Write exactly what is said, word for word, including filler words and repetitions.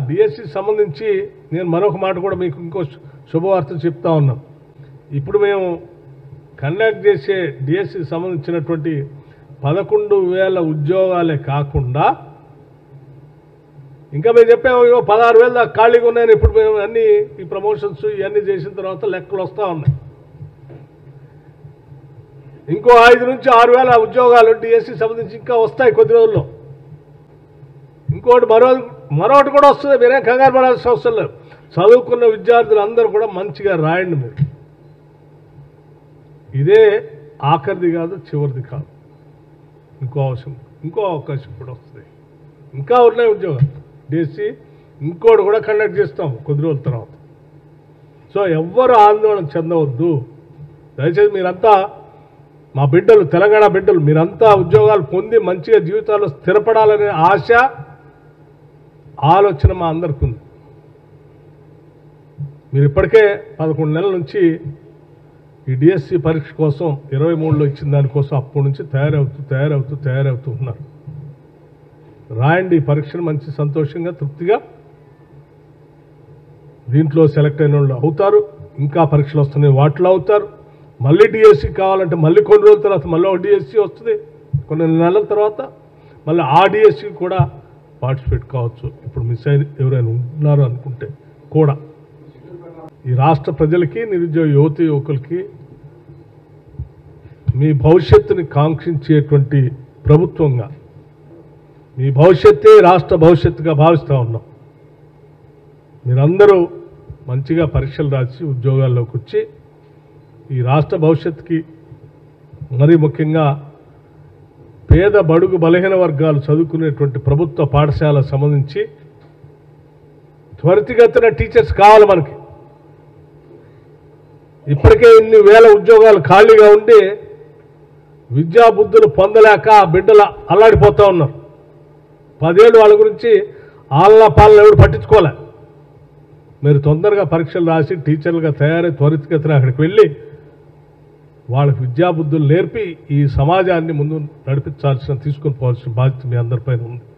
DSC సంబంధించి నేను మరొక మాట కూడా మీకు ఇంకో శుభవార్త చెప్తా ఉన్నాం. ఇప్పుడు మేము కండక్ట్ చేసే డిఎస్సికి సంబంధించినటువంటి పదకొండు వేల ఉద్యోగాలే కాకుండా ఇంకా మేము చెప్పాము పదహారు వేల దాకా ఖాళీగా ఉన్నాయని. ఇప్పుడు మేము అన్ని ఈ ప్రమోషన్స్ ఇవన్నీ చేసిన తర్వాత లెక్కలు వస్తూ ఉన్నాయి. ఇంకో ఐదు నుంచి ఆరు వేల ఉద్యోగాలు డిఎస్సి సంబంధించి ఇంకా వస్తాయి కొద్ది రోజుల్లో. ఇంకోటి మరో మరొకటి కూడా వస్తుంది. మీరేం కంగారు పడాల్సిన అవసరం లేదు. చదువుకున్న విద్యార్థులు అందరూ కూడా మంచిగా రాయండి. మీరు ఇదే ఆఖరిది కాదు, చివరిది కాదు. ఇంకో అవసరం ఇంకో అవకాశం కూడా వస్తుంది. ఇంకా ఉన్నాయి ఉద్యోగాలు డిఎస్సి. ఇంకోటి కూడా కండక్ట్ చేస్తాం కొద్ది రోజుల తర్వాత. సో ఎవ్వరు ఆందోళన చెందవద్దు. దయచేసి మీరంతా మా బిడ్డలు, తెలంగాణ బిడ్డలు, మీరంతా ఉద్యోగాలు పొంది మంచిగా జీవితాల్లో స్థిరపడాలనే ఆశ, ఆలోచన మా అందరికీ ఉంది. మీరు ఇప్పటికే పదకొండు నెలల నుంచి ఈ డిఎస్సి పరీక్ష కోసం ఇరవై మూడులో ఇచ్చిన దానికోసం అప్పటి నుంచి తయారవుతూ తయారవుతూ తయారవుతూ ఉన్నారు. రాయండి ఈ పరీక్షను మంచి సంతోషంగా తృప్తిగా. దీంట్లో సెలెక్ట్ అయిన వాళ్ళు అవుతారు. ఇంకా పరీక్షలు వస్తున్నాయి, వాటిలో అవుతారు. మళ్ళీ డిఎస్సి కావాలంటే మళ్ళీ కొన్ని రోజుల తర్వాత మళ్ళీ ఒక డిఎస్సి వస్తుంది. కొన్ని నెలల తర్వాత మళ్ళీ ఆ డిఎస్సి కూడా పార్టిసిపేట్ కావచ్చు. ఇప్పుడు మిస్ అయిన ఎవరైనా ఉన్నారు అనుకుంటే కూడా ఈ రాష్ట్ర ప్రజలకి, నిరుద్యోగ యువతి యువకులకి మీ భవిష్యత్తుని కాంక్షించేటువంటి ప్రభుత్వంగా, మీ భవిష్యత్తే రాష్ట్ర భవిష్యత్తుగా భావిస్తూ ఉన్నాం. మీరందరూ మంచిగా పరీక్షలు రాసి ఉద్యోగాల్లోకి వచ్చి ఈ రాష్ట్ర భవిష్యత్తుకి, మరీ ముఖ్యంగా పేద బడుగు బలహీన వర్గాలు చదువుకునేటువంటి ప్రభుత్వ పాఠశాలకు సంబంధించి త్వరితగతిన టీచర్స్ కావాలి మనకి. ఇప్పటికే ఇన్ని వేల ఉద్యోగాలు ఖాళీగా ఉండి విద్యాబుద్ధులు పొందలేక బిడ్డలు అల్లాడిపోతూ ఉన్నారు. పదేళ్ళు వాళ్ళ గురించి ఆలన పాలన ఎవరు పట్టించుకోలే. మీరు తొందరగా పరీక్షలు రాసి టీచర్లుగా తయారై త్వరితగతిన అక్కడికి వెళ్ళి వాళ్ళకి విద్యాబుద్ధులు నేర్పి ఈ సమాజాన్ని ముందు నడిపించాల్సిన, తీసుకొని పోవాల్సిన బాధ్యత మీ అందరిపైన ఉంది.